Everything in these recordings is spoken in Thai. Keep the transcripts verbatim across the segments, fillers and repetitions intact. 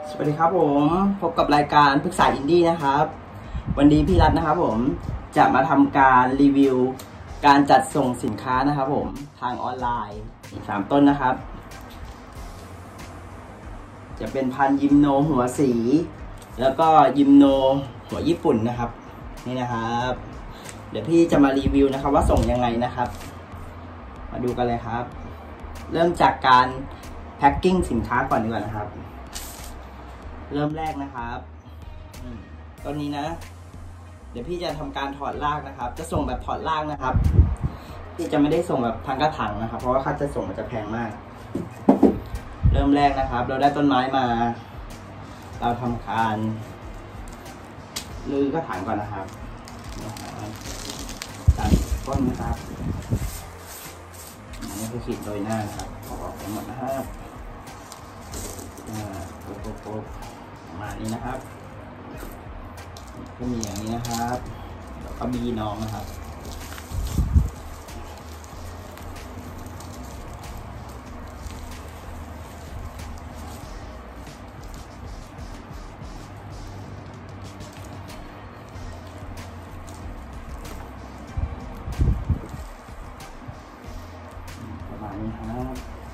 สวัสดีครับผมพบกับรายการปรึกษาอินดี้นะครับวันนี้พี่รัตน์นะครับผมจะมาทำการรีวิวการจัดส่งสินค้านะครับผมทางออนไลน์อีกสามต้นนะครับจะเป็นพันยิมโนหัวสีแล้วก็ยิมโนหัวญี่ปุ่นนะครับนี่นะครับเดี๋ยวพี่จะมารีวิวนะครับว่าส่งยังไงนะครับมาดูกันเลยครับเริ่มจากการแพ็คกิ้งสินค้าก่อนดีกว่านะครับเริ่มแรกนะครับต้นนี้นะเดี๋ยวพี่จะทำการถอดรากนะครับจะส่งแบบถอดรากนะครับพี่จะไม่ได้ส่งแบบทางกระถางนะครับเพราะว่าค่าจะส่งมันจะแพงมากเริ่มแรกนะครับเราได้ต้นไม้มาเราทำการรื้อกระถางก่อนนะครับตัดต้นนะครับอันนี้คือขีดโดยหน้าครับออกไปหมดนะครับโป๊ะโป๊ะโป๊ะมานี้นะครับก็มีอย่างนี้นะครับแล้วก็บีน้องนะครับประมาณนี้ครับ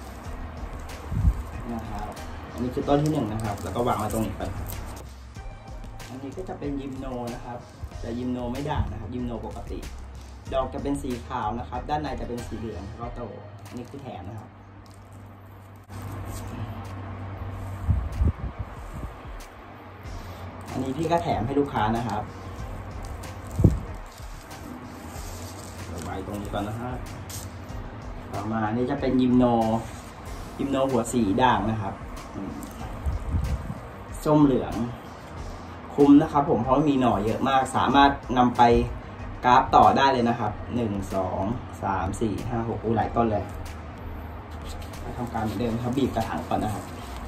นะครับอันนี้คือต้นที่หนึ่งนะครับแล้วก็วางไว้ตรงนี้ไปอันนี้ก็จะเป็นยิมโนนะครับแต่ยิมโนไม่ด่างนะครับยิมโนปกติดอกจะเป็นสีขาวนะครับด้านในจะเป็นสีเหลืองแล้วก็โตอันนี้คือแถมนะครับอันนี้พี่ก็แถมให้ลูกค้านะครับไว้ตรงนี้ก่อนนะครับต่อมานี่จะเป็นยิมโนยิมโนหัวสีด่างนะครับส้มเหลืองคุ้มนะครับผมเพราะมีหน่อเยอะมากสามารถนำไปกราฟต่อได้เลยนะครับหนึ่งสองสามสี่ห้าหกอู้หลายต้นเลยมาทำการเหมือนเดิมครับบีบกระถางก่อนนะครับ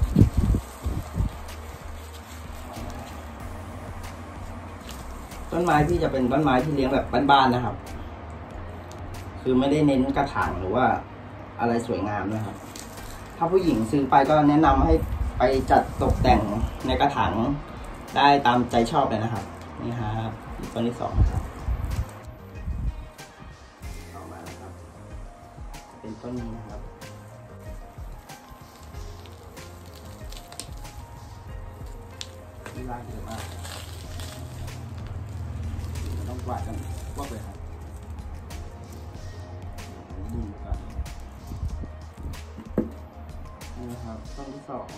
ต้นไม้ที่จะเป็นต้นไม้ที่เลี้ยงแบบบ้านๆนะครับคือไม่ได้เน้นกระถางหรือว่าอะไรสวยงามนะครับถ้าผู้หญิงซื้อไปก็แนะนำให้ไปจัดตกแต่งในกระถางได้ตามใจชอบเลยนะครับนี่ครับต้นที่สองนะครับต่อมานะครับเป็นต้นนี้นะครับที่รากเยอะมากต้องกวาดกันพวกเลยครับดูกันนี่นะครับต้นที่สอง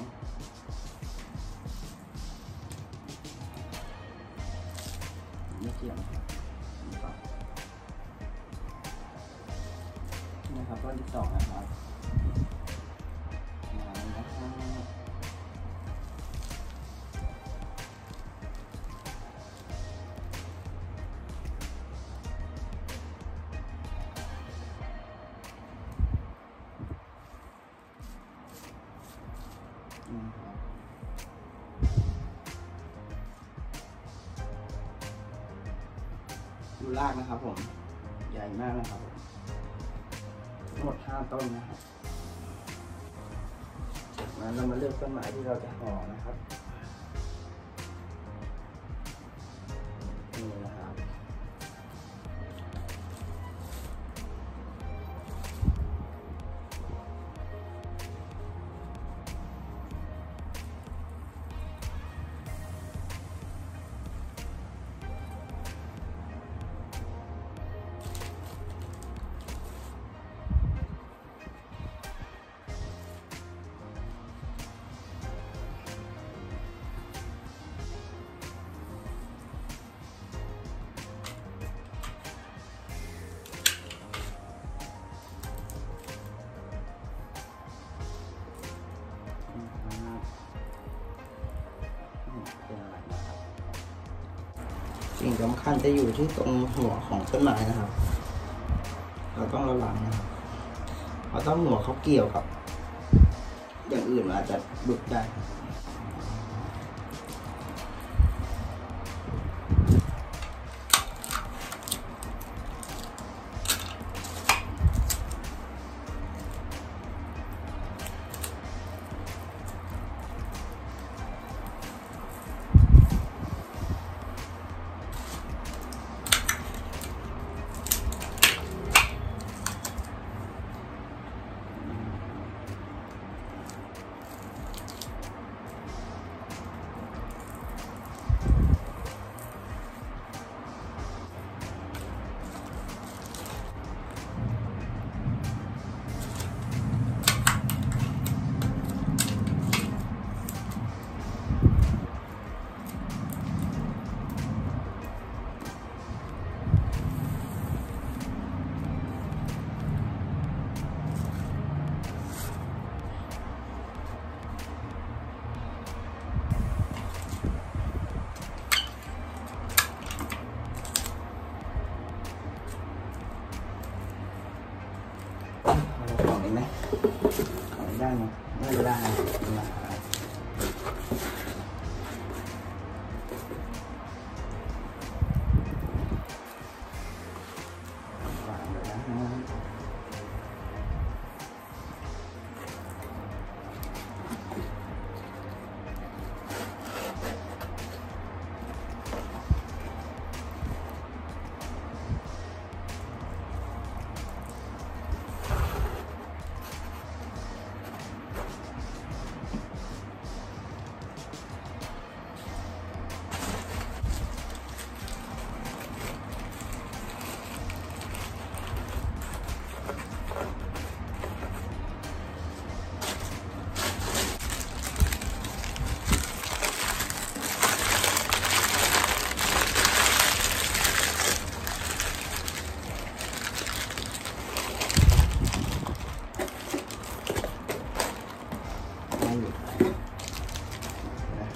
ไม่เกี่ยวนะครับนี่ครับต้นที่สองนะครับมานะครับดูรากนะครับผมใหญ่มากนะครับทั้งหมดห้าต้นนะครับจากนั้นเรามาเลือกต้นไม้ที่เราจะห่อนะครับนี่นะครับสิ่งสำคัญจะอยู่ที่ตรงหัวของต้นไม้นะครับเราต้องระวังนะครับเพราะต้องหัวเขาเกี่ยวกับอย่างอื่นอาจจะหลุดได้ น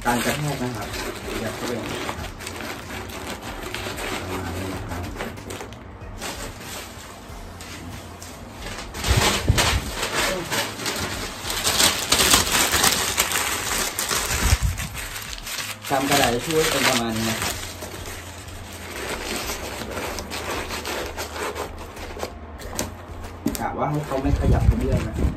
การกระแทกนะครับอย่าเข้าไปนะครับประมาณนี้นะครับทำกระดาษจะช่วยเป็นประมาณนี้นะครับกะว่าให้เขาไม่ขยับไปเรื่อยนะครับ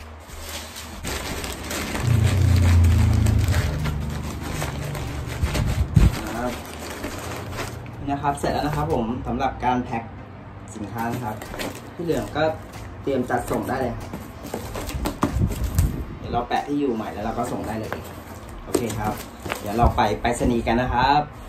นะครับเสร็จแล้วนะครับผมสำหรับการแพ็คสินค้านะครับที่เหลือก็เตรียมจัดส่งได้เลยครับเดี๋ยวเราแปะที่อยู่ใหม่แล้วเราก็ส่งได้เลยโอเคครับเดี๋ยวเราไปไปรษณีย์กันนะครับ